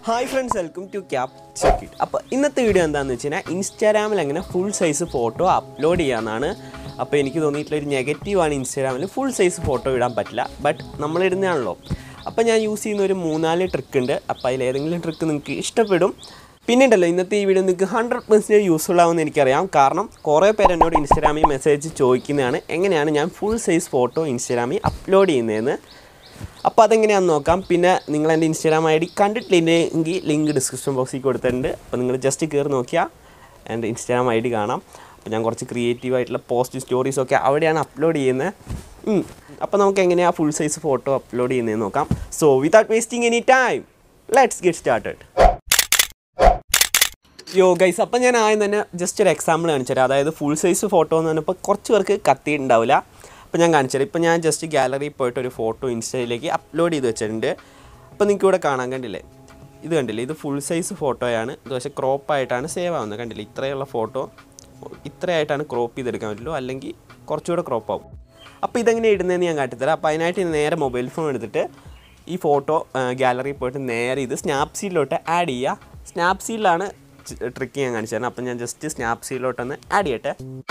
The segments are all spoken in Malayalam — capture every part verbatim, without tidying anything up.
Hi friends, welcome to Cap Check It. അപ്പോൾ ഇന്നത്തെ വീഡിയോ എന്താണെന്ന് വെച്ച് കഴിഞ്ഞാൽ ഇൻസ്റ്റാഗ്രാമിൽ എങ്ങനെ ഫുൾ സൈസ് ഫോട്ടോ അപ്ലോഡ് ചെയ്യാനാണ്. അപ്പോൾ എനിക്ക് തോന്നിയിട്ടുള്ള ഒരു നെഗറ്റീവാണ് ഇൻസ്റ്റാഗ്രാമിൽ ഫുൾ സൈസ് ഫോട്ടോ ഇടാൻ പറ്റില്ല. ബട്ട് നമ്മൾ ഇടുന്നതാണല്ലോ. അപ്പോൾ ഞാൻ യൂസ് ചെയ്യുന്ന ഒരു മൂന്നാല് ട്രിക്ക് ഉണ്ട്. അപ്പോൾ അതിൽ ഏതെങ്കിലും ട്രിക്ക് നിങ്ങൾക്ക് ഇഷ്ടപ്പെടും. പിന്നെ ഉണ്ടല്ലോ ഇന്നത്തെ ഈ വീഡിയോ നിങ്ങൾക്ക് ഹൺഡ്രഡ് പെർസെൻറ്റേജ് യൂസ്ഫുൾ ആവുമെന്ന് എനിക്കറിയാം. കാരണം കുറേ പേര് എന്നോട് ഇൻസ്റ്റാഗ്രാമിൽ മെസ്സേജ് ചോദിക്കുന്നതാണ് എങ്ങനെയാണ് ഞാൻ ഫുൾ സൈസ് ഫോട്ടോ ഇൻസ്റ്റാഗ്രാമിൽ അപ്ലോഡ് ചെയ്യുന്നതെന്ന്. അപ്പോൾ അതെങ്ങനെയാണെന്ന് നോക്കാം. പിന്നെ നിങ്ങൾ എൻ്റെ ഇൻസ്റ്റാഗ്രാം ഐ ഡി കണ്ടിട്ടില്ലെങ്കിൽ ലിങ്ക് ഡിസ്ക്രിപ്ഷൻ ബോക്സിൽ കൊടുത്തിട്ടുണ്ട്. അപ്പോൾ നിങ്ങൾ ജസ്റ്റ് കയറി നോക്കിയാൽ എൻ്റെ ഇൻസ്റ്റാഗ്രാം ഐ ഡി കാണാം. അപ്പോൾ ഞാൻ കുറച്ച് ക്രിയേറ്റീവായിട്ടുള്ള പോസ്റ്റ് സ്റ്റോറീസൊക്കെ അവിടെയാണ് അപ്ലോഡ് ചെയ്യുന്നത്. അപ്പോൾ നമുക്ക് എങ്ങനെയാണ് ഫുൾ സൈസ് ഫോട്ടോ അപ്ലോഡ് ചെയ്യുന്നതെന്ന് നോക്കാം. So without wasting any time let's get started. Yo guys, അപ്പോൾ ഞാൻ ആദ്യം തന്നെ ജസ്റ്റ് ഒരു എക്സാമ്പിൾ കാണിച്ചു തരാം. അതായത് ഫുൾ സൈസ് ഫോട്ടോ എന്ന് പറഞ്ഞപ്പോൾ കുറച്ച് പേർക്ക് കത്തിയിട്ടുണ്ടാവില്ല. അപ്പോൾ ഞാൻ കാണിച്ചു തരാം. ഇപ്പോൾ ഞാൻ ജസ്റ്റ് ഗാലറിയിൽ പോയിട്ട് ഒരു ഫോട്ടോ ഇൻസ്റ്റയിലേക്ക് അപ്ലോഡ് ചെയ്ത് വെച്ചിട്ടുണ്ട്. അപ്പോൾ നിങ്ങൾക്ക് ഇവിടെ കാണാൻ കണ്ടില്ലേ, ഇത് കണ്ടില്ലേ, ഇത് ഫുൾ സൈസ് ഫോട്ടോയാണ്. ഇത് പക്ഷേ ക്രോപ്പായിട്ടാണ് സേവ് ആവുന്നത്. കണ്ടില്ലേ, ഇത്രയുള്ള ഫോട്ടോ ഇത്രയായിട്ടാണ് ക്രോപ്പ് ചെയ്തെടുക്കാൻ പറ്റുള്ളൂ, അല്ലെങ്കിൽ കുറച്ചുകൂടെ ക്രോപ്പ് ആവും. അപ്പോൾ ഇതെങ്ങനെ ഇടുന്നതെന്ന് ഞാൻ കാട്ടിത്തരാം. അപ്പോൾ അതിനായിട്ട് നേരെ മൊബൈൽ ഫോൺ എടുത്തിട്ട് ഈ ഫോട്ടോ ഗാലറിയിൽ പോയിട്ട് നേരെ ഇത് സ്നാപ്സീഡിലോട്ട് ആഡ് ചെയ്യുക. സ്നാപ്സീഡിലാണ് ട്രിക്ക് ഞാൻ കാണിച്ചു തരാം. അപ്പം ഞാൻ ജസ്റ്റ് സ്നാപ്സീഡിലോട്ടൊന്ന് ആഡ് ചെയ്യട്ടെ.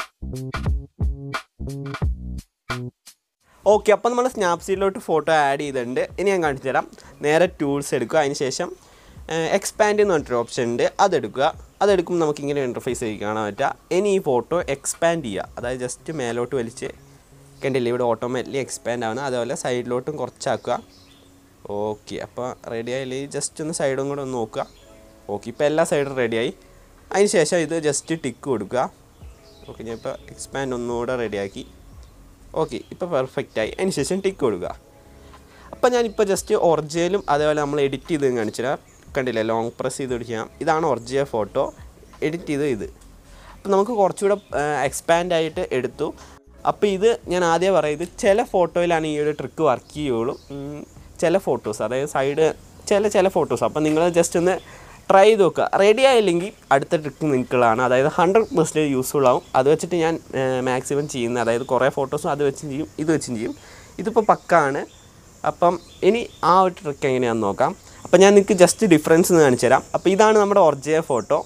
ഓക്കെ, അപ്പോൾ നമ്മൾ സ്നാപ്സീഡിലോട്ട് ഫോട്ടോ ആഡ് ചെയ്തിട്ടുണ്ട്. ഇനി ഞാൻ കാണിച്ചു തരാം. നേരെ ടൂൾസ് എടുക്കുക. അതിന് ശേഷം എക്സ്പാൻഡ് എന്ന് പറഞ്ഞിട്ടൊരു ഓപ്ഷൻ ഉണ്ട്, അതെടുക്കുക. അതെടുക്കുമ്പോൾ നമുക്കിങ്ങനെ ഇൻ്റർഫേസ് ആയി കാണാൻ പറ്റുക. ഇനി ഈ ഫോട്ടോ എക്സ്പാൻഡ് ചെയ്യുക. അതായത് ജസ്റ്റ് മേലോട്ട് വലിച്ച് കണ്ടില്ലേ, ഇവിടെ ഓട്ടോമാറ്റിക്കലി എക്സ്പാൻഡ് ആവുന്നത്. അതേപോലെ സൈഡിലോട്ടും കുറച്ചാക്കുക. ഓക്കെ, അപ്പോൾ റെഡി ആയില്ലേ, ജസ്റ്റ് ഒന്ന് സൈഡും കൂടെ ഒന്ന് നോക്കുക. ഓക്കെ, ഇപ്പോൾ എല്ലാ സൈഡും റെഡിയായി. അതിന് ശേഷം ഇത് ജസ്റ്റ് ടിക്ക് കൊടുക്കുക. ഓക്കെ, ഞാൻ ഇപ്പോൾ എക്സ്പാൻഡ് ഒന്നുകൂടെ റെഡിയാക്കി. ഓക്കെ, ഇപ്പോൾ പെർഫെക്റ്റായി. അതിന് ശേഷം ടിക്ക് കൊടുക്കുക. അപ്പോൾ ഞാനിപ്പോൾ ജസ്റ്റ് ഒറിജിനലും അതേപോലെ നമ്മൾ എഡിറ്റ് ചെയ്ത് കാണിച്ചാൽ കണ്ടില്ലേ, ലോങ് പ്രസ് ചെയ്ത് പിടിക്കാം. ഇതാണ് ഒറിജിനൽ ഫോട്ടോ, എഡിറ്റ് ചെയ്ത് ഇത്. അപ്പോൾ നമുക്ക് കുറച്ചുകൂടെ എക്സ്പാൻഡ് ആയിട്ട് എടുത്തു. അപ്പോൾ ഇത് ഞാൻ ആദ്യം പറയുന്നത് ചില ഫോട്ടോയിലാണ് ഈ ഒരു ട്രിക്ക് വർക്ക് ചെയ്യുള്ളൂ. ചില ഫോട്ടോസ്, അതായത് സൈഡ് ചില ചില ഫോട്ടോസ്. അപ്പോൾ നിങ്ങൾ ജസ്റ്റ് ഒന്ന് ട്രൈ ചെയ്ത് നോക്കുക. റെഡി ആയില്ലെങ്കിൽ അടുത്ത ട്രിക്ക് നിങ്ങൾക്കുള്ളതാണ്. അതായത് ഹൺഡ്രഡ് പെർസെൻറ്റേജ് യൂസ്ഫുൾ ആവും. അത് വെച്ചിട്ട് ഞാൻ മാക്സിമം ചെയ്യുന്നത്, അതായത് കുറേ ഫോട്ടോസും അത് വെച്ചും ചെയ്യും, ഇത് വെച്ചും ചെയ്യും. ഇതിപ്പോൾ പക്കാണ്. അപ്പം ഇനി ആ ഒരു ട്രിക്ക് എങ്ങനെയാണെന്ന് നോക്കാം. അപ്പം ഞാൻ നിങ്ങൾക്ക് ജസ്റ്റ് ഡിഫറൻസ് ഒന്ന് കാണിച്ചു തരാം. അപ്പോൾ ഇതാണ് നമ്മുടെ ഒറിജിനൽ ഫോട്ടോ.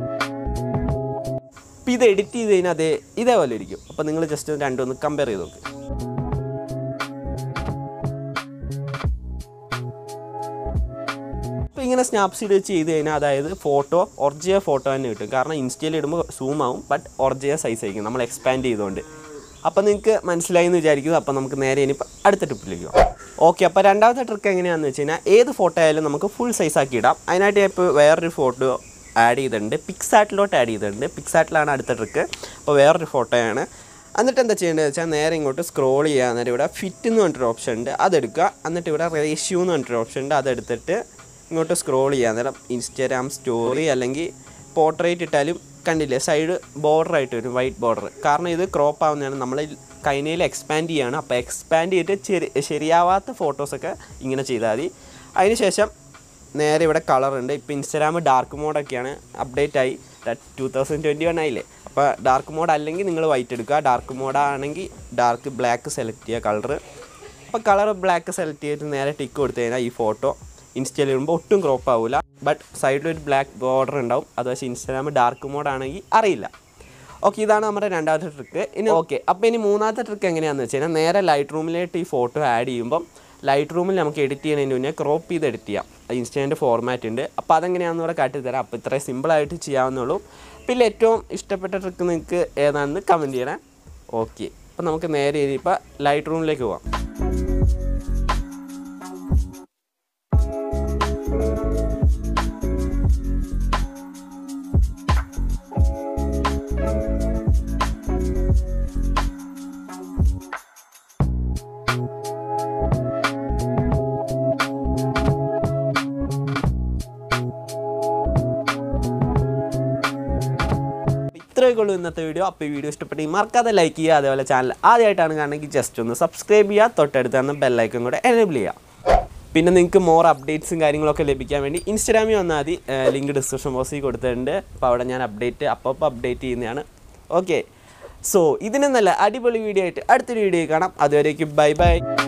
അപ്പോൾ ഇത് എഡിറ്റ് ചെയ്ത് കഴിഞ്ഞാൽ അതേ ഇതേപോലെ ഇരിക്കും. അപ്പോൾ നിങ്ങൾ ജസ്റ്റ് രണ്ടൊന്ന് കമ്പയർ ചെയ്ത് നോക്ക്. അപ്പോൾ ഇങ്ങനെ സ്നാപ്സീഡ് വെച്ച് ചെയ്ത് കഴിഞ്ഞാൽ അതായത് ഫോട്ടോ ഒറിജിനൽ ഫോട്ടോ തന്നെ കിട്ടും. കാരണം ഇൻസ്റ്റയിൽ ഇടുമ്പോൾ സൂം ആവും, ബട്ട് ഒറിജിനൽ സൈസ് ആയിരിക്കും നമ്മൾ എക്സ്പാൻഡ് ചെയ്തുകൊണ്ട്. അപ്പോൾ നിങ്ങൾക്ക് മനസ്സിലായി എന്ന് വിചാരിക്കുന്നു. അപ്പോൾ നമുക്ക് നേരെ ഇനി അടുത്ത ട്രിപ്പിലേക്ക് പോകാം. ഓക്കെ, അപ്പോൾ രണ്ടാമത്തെ ട്രിക്ക് എങ്ങനെയാണെന്ന് വെച്ച് കഴിഞ്ഞാൽ ഏത് ഫോട്ടോ ആയാലും നമുക്ക് ഫുൾ സൈസ് ആക്കി ഇടാം. അതിനായിട്ട് ഞാൻ ഇപ്പോൾ വേറൊരു ഫോട്ടോ ആഡ് ചെയ്തിട്ടുണ്ട്, പിക്സാർട്ടിലോട്ട് ആഡ് ചെയ്തിട്ടുണ്ട്. പിക്സാർട്ടിലാണ് അടുത്ത ട്രിക്ക്. അപ്പോൾ വേറൊരു ഫോട്ടോയാണ്. എന്നിട്ട് എന്താ ചെയ്യേണ്ടത് വെച്ചാൽ നേരെ ഇങ്ങോട്ട് സ്ക്രോൾ ചെയ്യുക. എന്നിട്ട് ഇവിടെ ഫിറ്റ് എന്ന് പറഞ്ഞിട്ടൊരു ഓപ്ഷൻ ഉണ്ട്, അതെടുക്കുക. എന്നിട്ട് ഇവിടെ റേഷ്യോ എന്ന് പറഞ്ഞിട്ടൊരു ഓപ്ഷൻ ഉണ്ട്, അതെടുത്തിട്ട് ഇങ്ങോട്ട് സ്ക്രോൾ ചെയ്യാൻ നേരം ഇൻസ്റ്റാഗ്രാം സ്റ്റോറി അല്ലെങ്കിൽ പോർട്രേറ്റ് ഇട്ടാലും കണ്ടില്ലേ, സൈഡ് ബോർഡറായിട്ട് വരും, വൈറ്റ് ബോർഡർ. കാരണം ഇത് ക്രോപ്പ് ആവുന്നതാണ്, നമ്മൾ കൈനയിൽ എക്സ്പാൻഡ് ചെയ്യുകയാണ്. അപ്പോൾ എക്സ്പാൻഡ് ചെയ്തിട്ട് ചെറി ശരിയാവാത്ത ഫോട്ടോസൊക്കെ ഇങ്ങനെ ചെയ്താൽ മതി. അതിന് ശേഷം നേരെ ഇവിടെ കളറുണ്ട്. ഇപ്പോൾ ഇൻസ്റ്റാഗ്രാം ഡാർക്ക് മോഡൊക്കെയാണ്, അപ്ഡേറ്റ് ആയി, ടു തൗസൻഡ് ട്വൻറ്റി വൺ ആയില്ലേ. അപ്പോൾ ഡാർക്ക് മോഡ് അല്ലെങ്കിൽ നിങ്ങൾ വൈറ്റ് എടുക്കുക. ഡാർക്ക് മോഡാണെങ്കിൽ ഡാർക്ക് ബ്ലാക്ക് സെലക്ട് ചെയ്യുക കളറ്. അപ്പോൾ കളർ ബ്ലാക്ക് സെലക്ട് ചെയ്തിട്ട് നേരെ ടിക്ക് കൊടുത്തു കഴിഞ്ഞാൽ ഈ ഫോട്ടോ ഇൻസ്റ്റയിൽ ഇടുമ്പോൾ ഒട്ടും ക്രോപ്പ് ആവില്ല. ബട്ട് സൈഡിലൊരു ബ്ലാക്ക് ബോർഡർ ഉണ്ടാവും. അത് പക്ഷേ ഇൻസ്റ്റാഗ്രാം ഡാർക്ക് മോഡാണെങ്കിൽ അറിയില്ല. ഓക്കെ, ഇതാണ് നമ്മുടെ രണ്ടാമത്തെ ട്രിക്ക്. ഇനി ഓക്കെ, അപ്പോൾ ഇനി മൂന്നാമത്തെ ട്രിക്ക് എങ്ങനെയാണെന്ന് വെച്ച് കഴിഞ്ഞാൽ നേരെ ലൈറ്റ് റൂമിലേക്ക് ഈ ഫോട്ടോ ആഡ് ചെയ്യുമ്പം ലൈറ്റ് റൂമിൽ നമുക്ക് എഡിറ്റ് ചെയ്യുന്നതിന് മുന്നേ ക്രോപ്പ് ചെയ്ത് എഡിറ്റ് ചെയ്യാം. ഇൻസ്റ്റാഗ്രാമിൻ്റെ ഫോർമാറ്റ് ഉണ്ട്. അപ്പോൾ അതെങ്ങനെയാണെന്ന് ഇവിടെ കാട്ടിത്തരാം. അപ്പോൾ ഇത്രയും സിമ്പിളായിട്ട് ചെയ്യാവുന്നുള്ളൂ. പിന്നെ ഏറ്റവും ഇഷ്ടപ്പെട്ട ട്രിക്ക് നിങ്ങൾക്ക് ഏതാണെന്ന് കമൻറ്റ് ചെയ്യണേ. ഓക്കെ, അപ്പോൾ നമുക്ക് നേരെ ഇപ്പോൾ ലൈറ്റ് റൂമിലേക്ക് പോവാം. ഇത്രയൊക്കെ ഉള്ളൂ ഇന്നത്തെ വീഡിയോ. അപ്പോൾ ഈ വീഡിയോ ഇഷ്ടപ്പെട്ടെങ്കിൽ മറക്കാതെ ലൈക്ക് ചെയ്യുക. അതേപോലെ ചാനൽ ആദ്യമായിട്ടാണ് കാണണമെങ്കിൽ ജസ്റ്റ് ഒന്ന് സബ്സ്ക്രൈബ് ചെയ്യുക. തൊട്ടടുത്ത് തന്നെ ബെല്ലൈക്കൺ കൂടെ എനേബിൾ ചെയ്യുക. പിന്നെ നിങ്ങൾക്ക് മോർ അപ്ഡേറ്റ്സും കാര്യങ്ങളൊക്കെ ലഭിക്കാൻ വേണ്ടി ഇൻസ്റ്റാഗ്രാമിൽ വന്നാൽ മതി, ലിങ്ക് ഡിസ്ക്രിപ്ഷൻ ബോക്സിൽ കൊടുത്തിട്ടുണ്ട്. അപ്പോൾ അവിടെ ഞാൻ അപ്ഡേറ്റ് അപ്പോൾ അപ്പോൾ അപ്ഡേറ്റ് ചെയ്യുന്നതാണ്. ഓക്കെ, സോ ഇതിന് നല്ല അടിപൊളി വീഡിയോ ആയിട്ട് അടുത്തൊരു വീഡിയോ കാണാം. അതുവരേക്കും ബൈ ബൈ.